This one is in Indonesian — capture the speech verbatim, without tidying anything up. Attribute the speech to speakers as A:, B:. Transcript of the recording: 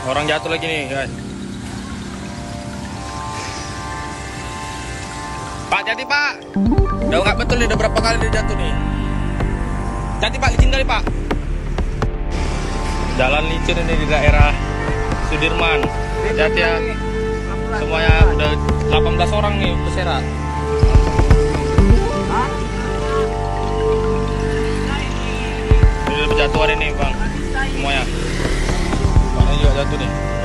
A: Orang jatuh lagi nih, guys. Pak, hati Pak. Udah nggak betul nih, udah berapa kali dia jatuh nih. Hati Pak, licin kali Pak. Jalan licin ini di daerah Sudirman. Hati ya. Semuanya udah delapan belas orang nih berserat. Ini berjatuhan ini bang, semuanya. Bang juga jatuh nih.